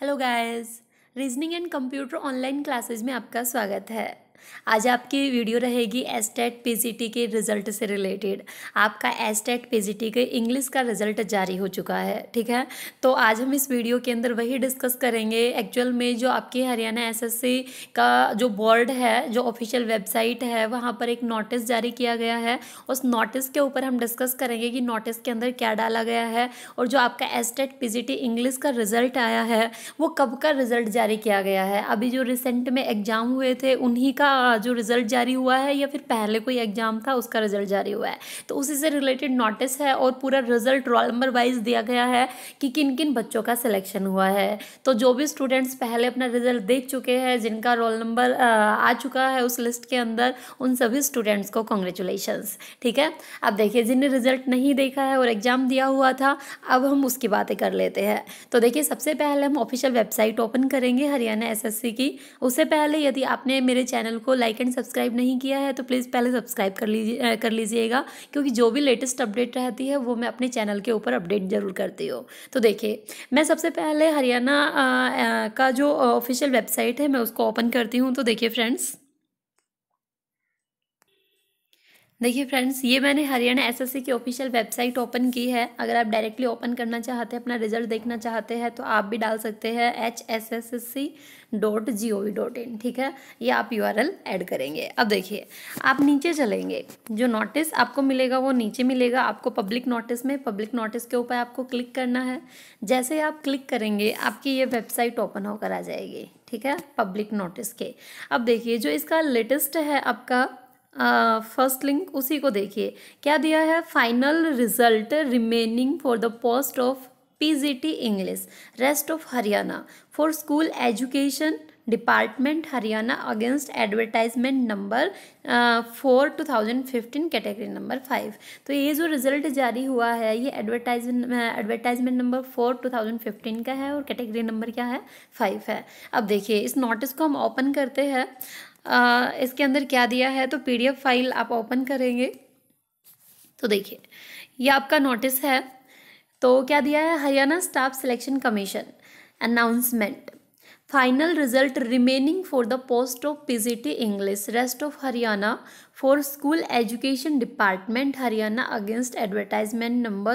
Hello guys. Reasoning and computer online classes में आपका स्वागत है। आज आपकी वीडियो रहेगी एसटेट पीजीटी के रिज़ल्ट से रिलेटेड। आपका एसटेट पीजीटी के इंग्लिश का रिज़ल्ट जारी हो चुका है, ठीक है। तो आज हम इस वीडियो के अंदर वही डिस्कस करेंगे। एक्चुअल में जो आपकी हरियाणा एसएससी का जो बोर्ड है, जो ऑफिशियल वेबसाइट है, वहाँ पर एक नोटिस जारी किया गया है। उस नोटिस के ऊपर हम डिस्कस करेंगे कि नोटिस के अंदर क्या डाला गया है और जो आपका एसटेट पीजीटी इंग्लिश का रिज़ल्ट आया है वो कब का रिज़ल्ट जारी किया गया है। अभी जो रिसेंट में एग्ज़ाम हुए थे उन्हीं का जो रिज़ल्ट जारी हुआ है या फिर पहले कोई एग्ज़ाम था उसका रिज़ल्ट जारी हुआ है। तो उसी से रिलेटेड नोटिस है और पूरा रिज़ल्ट रोल नंबर वाइज दिया गया है कि किन किन बच्चों का सिलेक्शन हुआ है। तो जो भी स्टूडेंट्स पहले अपना रिज़ल्ट देख चुके हैं, जिनका रोल नंबर आ चुका है उस लिस्ट के अंदर, उन सभी स्टूडेंट्स को कॉन्ग्रेचुलेशंस, ठीक है। अब देखिए, जिनने रिज़ल्ट नहीं देखा है और एग्ज़ाम दिया हुआ था, अब हम उसकी बातें कर लेते हैं। तो देखिए, सबसे पहले हम ऑफिशियल वेबसाइट ओपन करेंगे हरियाणा एसएससी की। उससे पहले यदि आपने मेरे चैनल को लाइक एंड सब्सक्राइब नहीं किया है तो प्लीज़ पहले सब्सक्राइब कर लीजिएगा, क्योंकि जो भी लेटेस्ट अपडेट रहती है वो मैं अपने चैनल के ऊपर अपडेट जरूर करती हूँ। तो देखिए, मैं सबसे पहले हरियाणा का जो ऑफिशियल वेबसाइट है मैं उसको ओपन करती हूँ। तो देखिए फ्रेंड्स, ये मैंने हरियाणा एसएससी की ऑफिशियल वेबसाइट ओपन की है। अगर आप डायरेक्टली ओपन करना चाहते हैं, अपना रिजल्ट देखना चाहते हैं, तो आप भी डाल सकते हैं hssc.gov.in, ठीक है। ये आप यूआरएल ऐड करेंगे। अब देखिए, आप नीचे चलेंगे, जो नोटिस आपको मिलेगा वो नीचे मिलेगा आपको पब्लिक नोटिस में। पब्लिक नोटिस के ऊपर आपको क्लिक करना है। जैसे आप क्लिक करेंगे आपकी ये वेबसाइट ओपन होकर आ जाएगी, ठीक है, पब्लिक नोटिस के। अब देखिए, जो इसका लेटेस्ट है आपका फर्स्ट लिंक, उसी को देखिए क्या दिया है। Final result remaining for the post of PGT English rest of Haryana for school education department Haryana against advertisement number 4/2015 category number 5। तो ये जो रिजल्ट जारी हुआ है ये एडवर्टाइजमेंट नंबर 4/2015 का है और कैटेगरी नंबर क्या है, 5 है। अब देखिए, इस नोटिस को हम ओपन करते हैं। इसके अंदर क्या दिया है, तो पीडीएफ फाइल आप ओपन करेंगे तो देखिए ये आपका नोटिस है। तो क्या दिया है, Haryana staff selection commission announcement final result remaining for the post of PGT English rest of Haryana for school education department Haryana against advertisement number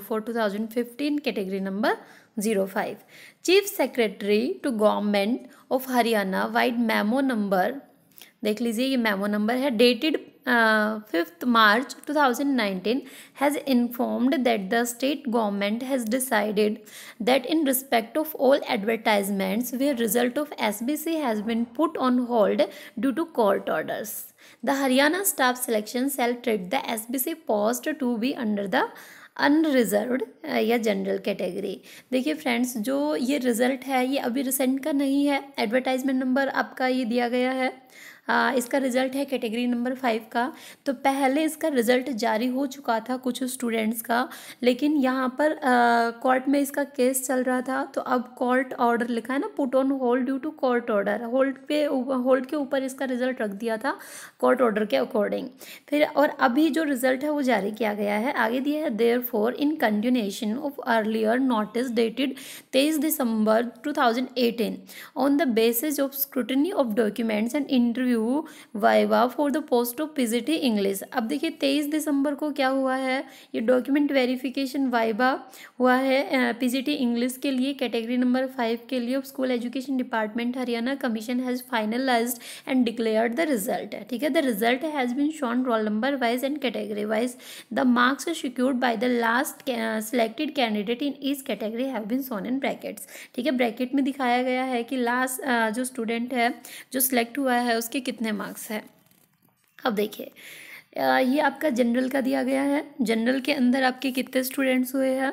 04/2015 category number 05। Chief secretary to government of Haryana vide memo number, देख लीजिए ये memo number है, dated 5th March 2019 has informed that the state government has decided that in respect of all advertisements where result of SBC has been put on hold due to court orders, the Haryana staff selection shall treat the SBC post to be under the unreserved या general category. देखिए friends, जो ये result है ये अभी recent का नहीं है। एडवर्टाइजमेंट नंबर आपका ये दिया गया है, इसका रिज़ल्ट है कैटेगरी नंबर 5 का। तो पहले इसका रिज़ल्ट जारी हो चुका था कुछ स्टूडेंट्स का, लेकिन यहाँ पर कोर्ट में इसका केस चल रहा था। तो अब कोर्ट ऑर्डर लिखा है ना, put on hold due to court order, hold के ऊपर इसका रिज़ल्ट रख दिया था कोर्ट ऑर्डर के अकॉर्डिंग। फिर और अभी जो रिज़ल्ट है वो जारी किया गया है। आगे दिया है, therefore in continuation of earlier notice dated 23 December 2018 on the basis of scrutiny of documents and interview viva for the post of PGT English. अब देखिए 23 दिसंबर को क्या हुआ है, ये डॉक्यूमेंट वेरिफिकेशन वाइवा हुआ है पीजीटी इंग्लिश के लिए कैटेगरी नंबर 5 के लिए। School education department Haryana commission has finalised and declared the result, ठीक है। The result has been shown roll number wise and category wise. The marks secured by the last selected candidate in each category have been shown in brackets, ठीक है। Bracket में दिखाया गया है कि last जो स्टूडेंट है जो सिलेक्ट हुआ है उसके कितने मार्क्स है। अब देखिए, ये आपका जनरल का दिया गया है। जनरल के अंदर आपके कितने स्टूडेंट्स हुए हैं,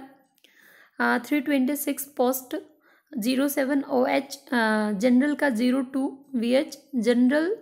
326 पोस्ट, 07 OH, जनरल का 02 VH, general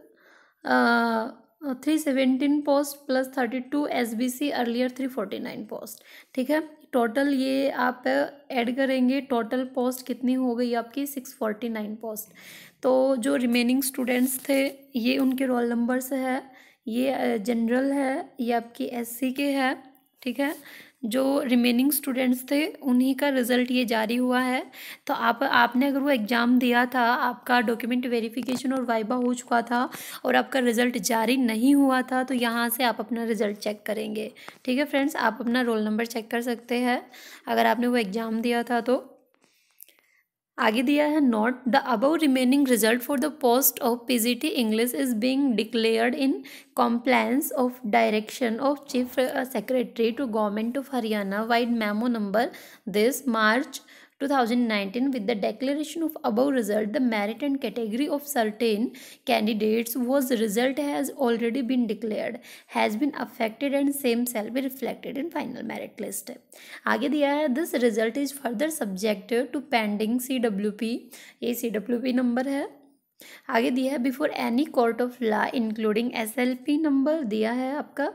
317 post plus 32 SBC, earlier 349 post, ठीक है। टोटल ये आप ऐड करेंगे, टोटल पोस्ट कितनी हो गई आपकी, 649 पोस्ट। तो जो रिमेनिंग स्टूडेंट्स थे ये उनके रोल नंबर से है। ये जनरल है, ये आपकी SC के है, ठीक है। जो रिमेनिंग स्टूडेंट्स थे उन्हीं का रिज़ल्ट ये जारी हुआ है। तो आपने अगर वो एग्ज़ाम दिया था, आपका डॉक्यूमेंट वेरिफिकेशन और वाइवा हो चुका था और आपका रिज़ल्ट जारी नहीं हुआ था, तो यहाँ से आप अपना रिज़ल्ट चेक करेंगे। ठीक है फ्रेंड्स, आप अपना रोल नंबर चेक कर सकते हैं अगर आपने वो एग्ज़ाम दिया था तो। आगे दिया है note the above remaining result for the post of PGT English is being declared in compliance of direction of chief secretary to government of Haryana wide memo number this March 2019 with the declaration of above result the merit and category of certain candidates whose result has already been declared has been affected and same shall be reflected in final merit list। आगे दिया है this result is further subjected to pending CWP, ये CWP number है। आगे दिया है before any court of law including SLP number दिया है आपका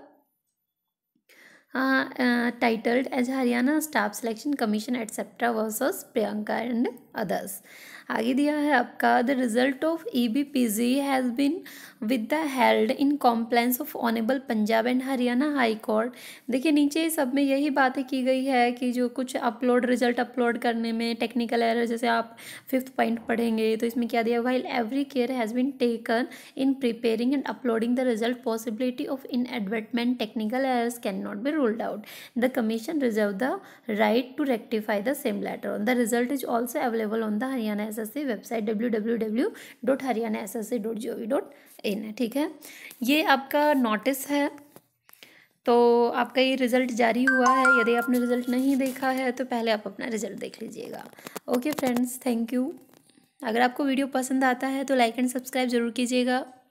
titled as Haryana staff selection commission etcetera versus Priyanka and others. आगे दिया है आपका the result of EBPG has been with the held in compliance of honourable Punjab and Haryana high court. देखिए नीचे सब में यही बातें की गई है कि जो कुछ रिजल्ट अपलोड करने में टेक्निकल एरर, जैसे आप 5th पॉइंट पढ़ेंगे तो इसमें क्या दिया, while every care has been taken in preparing and uploading the result possibility of inadvertent technical errors cannot be ruled out. The commission reserved the right to rectify the same later on. The result is also available on the Haryana SSC website www.haryanassc.gov.in। ठीक है, ये आपका notice है, तो आपका ये result जारी हुआ है। यदि आपने रिज़ल्ट नहीं देखा है तो पहले आप अपना रिज़ल्ट देख लीजिएगा। Okay friends, thank you. अगर आपको वीडियो पसंद आता है तो लाइक एंड सब्सक्राइब ज़रूर कीजिएगा।